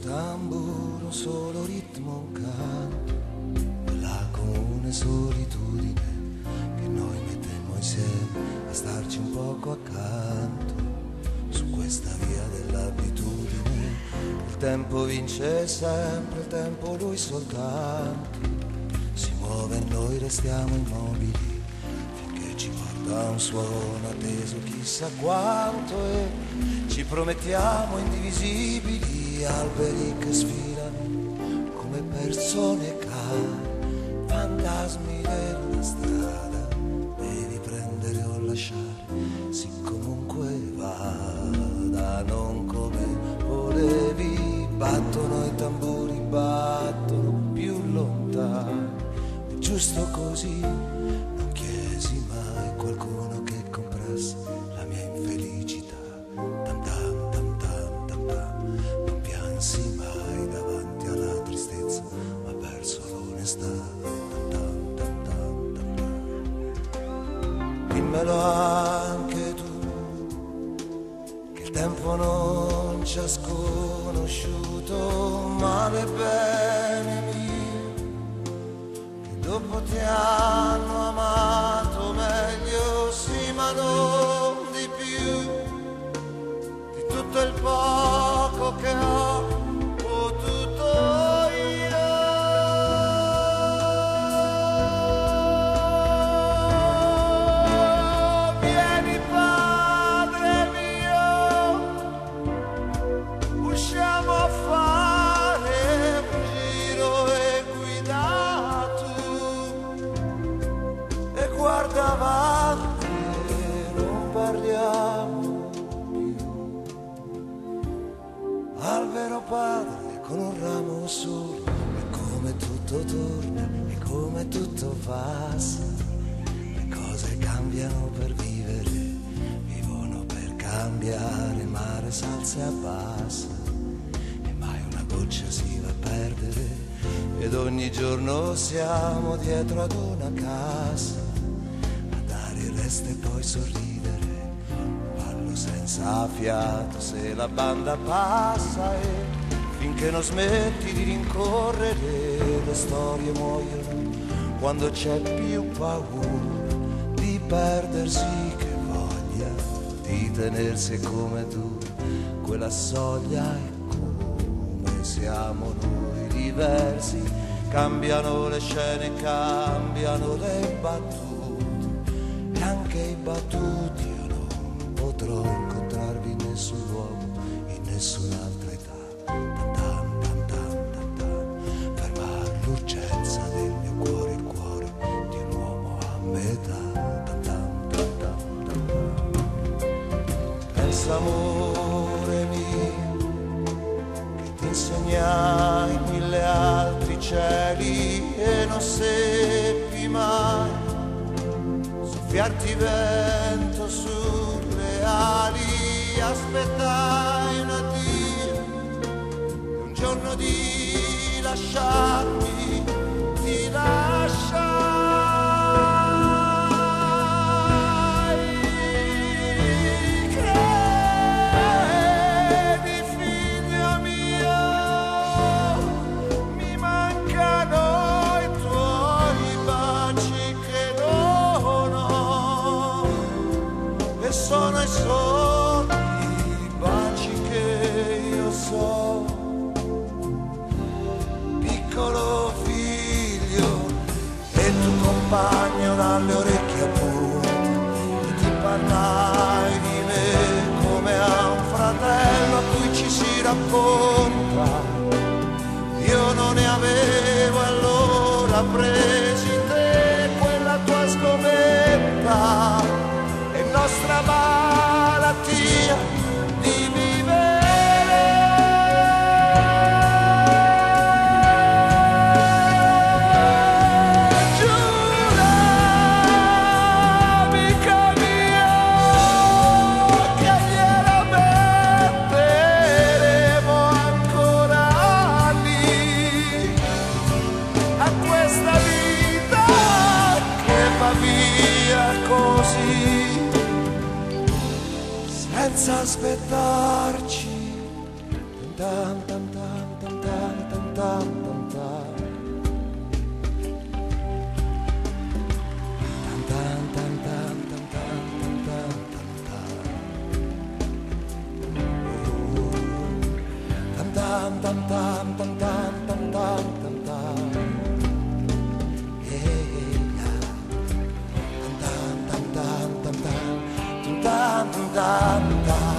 tamburo, un solo ritmo, un canto, la comune solitudine che noi mettemmo insieme a starci un poco accanto su questa via dell'abitudine. Il tempo vince sempre, il tempo lui soltanto si muove e noi restiamo immobili finché ci porta un suono atteso chissà quanto e ci promettiamo indivisibili. Alberi che sfilano come persone care, fantasmi della strada, devi prendere o lasciare, sì comunque vada, non come volevi, battono i tamburi, battono più lontano, è giusto così, non chiesi mai qualcuno che comprasse la mia infelicità. Sì, mai davanti alla tristezza, ma verso l'onestà. Dimmelo anche tu, che il tempo non ci ha sconosciuto, male bene mio, che dopo ti hanno amato meglio, sì, ma non di più, di tutto il poco che ho potuto io. Vieni padre mio, usciamo a fare un giro e guida tu e guarda avanti e non parliamo. Albero padre con un ramo solo, e come tutto torna, e come tutto passa, le cose cambiano per vivere, vivono per cambiare, il mare s'alza e abbassa, e mai una goccia si va a perdere, ed ogni giorno siamo dietro ad una cassa, a dare il resto e poi sorridere. Senza fiato se la banda passa e finché non smetti di rincorrere le storie muoiono quando c'è più paura di perdersi che voglia di tenersi come tu quella soglia è come siamo noi diversi, cambiano le scene, cambiano le battute e anche i battuti io non potrò incontrarvi in nessun luogo, in nessun'altra età. Fermare l'urgenza del mio cuore, il cuore di un uomo a metà. Pensa amore mio, che ti insegnai mille altri cieli e non seppi mai soffiarti vento sulle ali, aspettai un addio, un giorno di lasciarmi, ti lasciai. Credi figlio mio, mi mancano i tuoi baci che non ho, e sono i soli baci che io so. Piccolo figlio e tu compagno dalle orecchie appunto, e ti parlai di me come a un fratello a cui ci si racconta. Io non ne avevo allora presi te quella tua scommetta e nostra malattia di vivere. Senza aspettarci tam tam tam tam tam tam tam tam. Tam tam tam tam tam tam tam tam tam. Hey, tam tam tam tam tam tam tam tam tam tam.